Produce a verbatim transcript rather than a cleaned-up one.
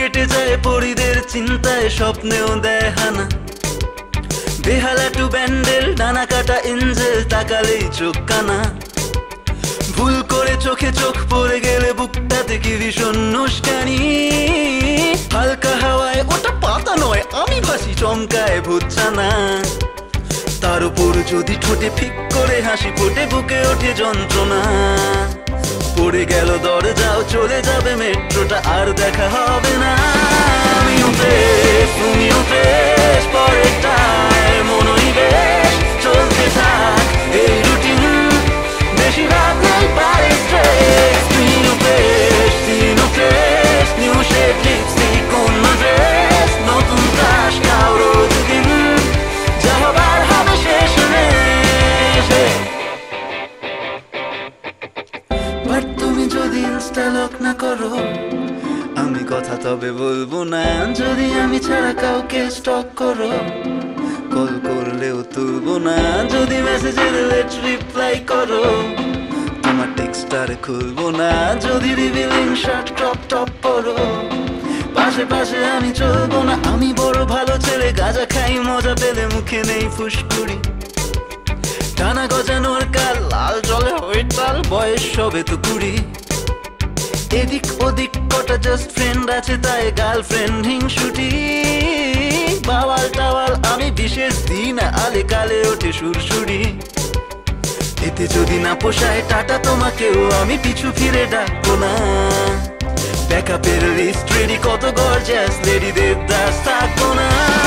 কেটে যায় পরিদের চিন্তায়, স্বপ্নেও দেয় হানা। বেহালা টু ব্যান্ডেল, ডানা কাটা এঞ্জেল, তাকালেই চোখ কানা। ভুল করে চোখে চোখ পড়ে গেলে বুকটাতে কি ভীষণ উস্কানি। হালকা হাওয়ায় ওটা পাতা নয়, আমি ভাসি চমকায় ভূতছানা। তার উপর যদি ঠোঁটে ফিক করে হাসি ফোটে, বুকে ওঠে যন্ত্রণা। পড়ে গেল দরজাও, চলে যাবে মেট্রোটা, আর দেখা হবে না। আমিও বেশ, তুমিও বেশ, পরেরটায় মনই বেশ। চলতে থাক এই রুটিন, বেশি রাত নেই পারে স্ট্রেস। তুমিও বেশ, তুমিও বেশ, নিউ শেড লিপস্টিক, অন্য ড্রেস, নতুন ক্রাশ খাও রোজ দিন, যা হবার হবে শেষ নেই। বাট তুমি যদি ইনস্টা লক না করো, আমি কথা তবে বলবো না। যদি আমি ছাড়া কাউকে স্টক করো, কল করলেও তুলবো না। যদি মেসেজের লেট রিপ্লাই করো, তোমার টেক্সট আর খুলবো না। যদি রিভিলিং শার্ট টপ টপ পরো, পাশে পাশে আমি চলবো না। আমি বড় ভালো ছেলে, গাঁজা খাই মজা পেলে, মুখে নেই ফুসকুড়ি। টানা গজানোর কাল, লাল জলে হইতাল, বয়স সবে তো কুড়ি। এদিক ওদিক কটা জাস্ট ফ্রেন্ড আছে, তাই গার্লফ্রেন্ড হিংসুটি। বাওয়াল টাওয়াল আমি বিশেষ দিন, আলে কালে ওঠে সুরসুরি। এতে যদি না পোষায় টাটা তোমাকেও, আমি পিছু ফিরে ডাকবো না। ব্যাকআপের লিস্ট রেডি, কত গর্জাস লেডিদের দাস থাকবো না।